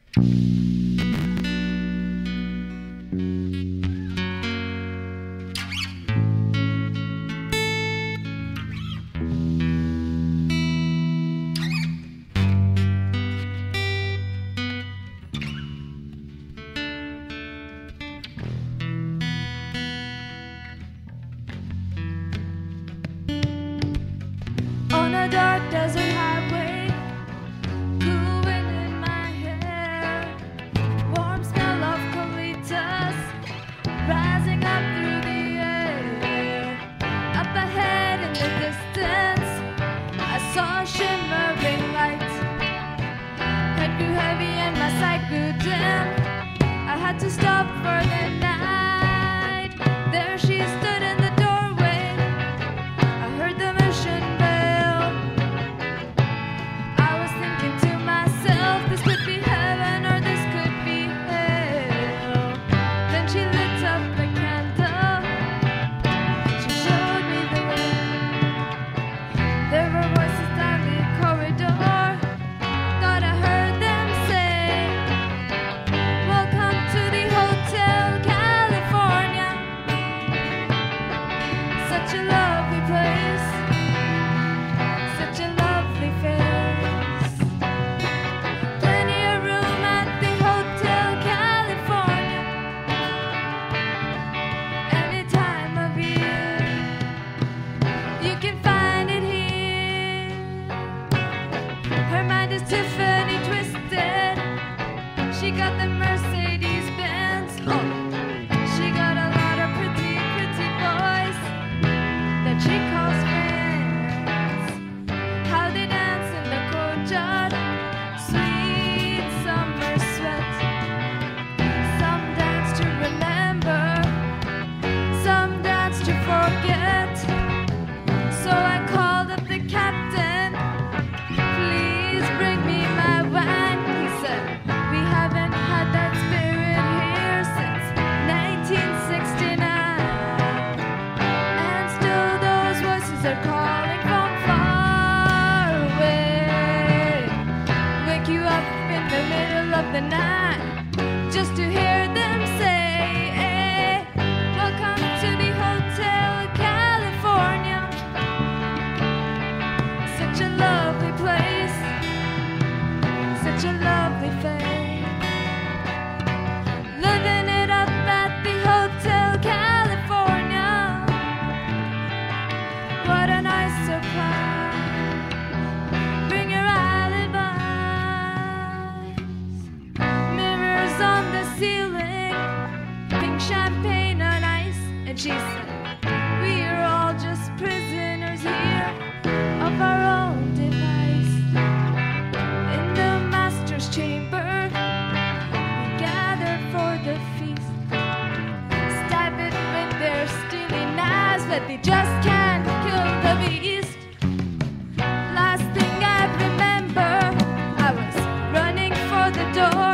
On a dark desert highway, cool wind in my hair, warm smell of colitas rising up through the air. Up ahead in the distance, I saw a shimmering light. Head grew heavy and my sight grew dim. I had to stop for the night. There she stood in the doorway. I heard the mission bell. I was thinking to myself, this could be heaven or this could be hell. Then she lit up a candle. She showed me the way. There were voices down the corridor. Thought I heard them say, welcome to the Hotel California. Such a lovely place, such a lovely face. Plenty of room at the Hotel California. Any time of year, you can find it here. Her mind is Tiffany twisted. She got the Mercedes Benz. Oh, she got a lot of pretty, pretty boys that she calls friends. How they dance in the courtyard, sweet summer sweat. Some dance to remember, some dance to forget. So I called up the captain, please bring me my wine. He said, we haven't had that spirit here since 1969. And still those voices are calling from far away. Wake you up in the middle of the night just to hear them say, hey, welcome to the Hotel California. Such a lovely place, such a lovely face. Living it up at the Hotel California. What a nice surprise. Bring your alibis. Mirrors on the ceiling, pink champagne on ice. And she said, we are all just prisoners here of our own device. In the master's chamber, we gather for the feast. Stab it with their steely knives, but they just can't kill the beast. Last thing I remember, I was running for the door.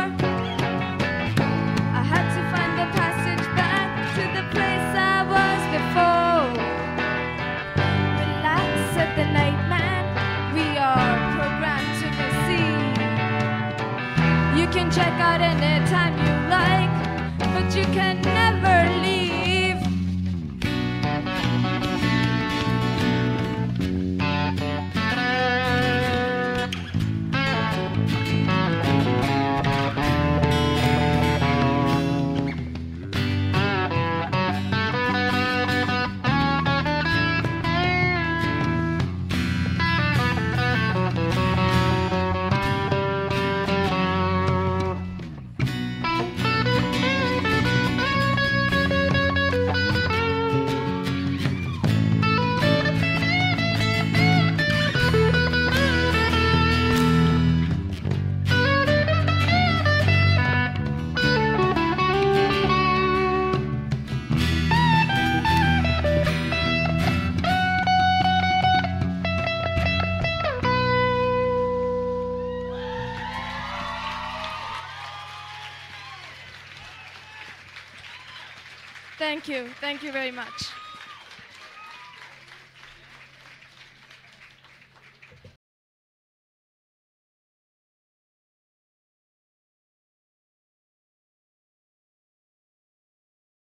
I had to find the passage back to the place I was before. Relax, said the night man, we are programmed to receive. You can check out anytime you like, but you can never leave. Thank you very much.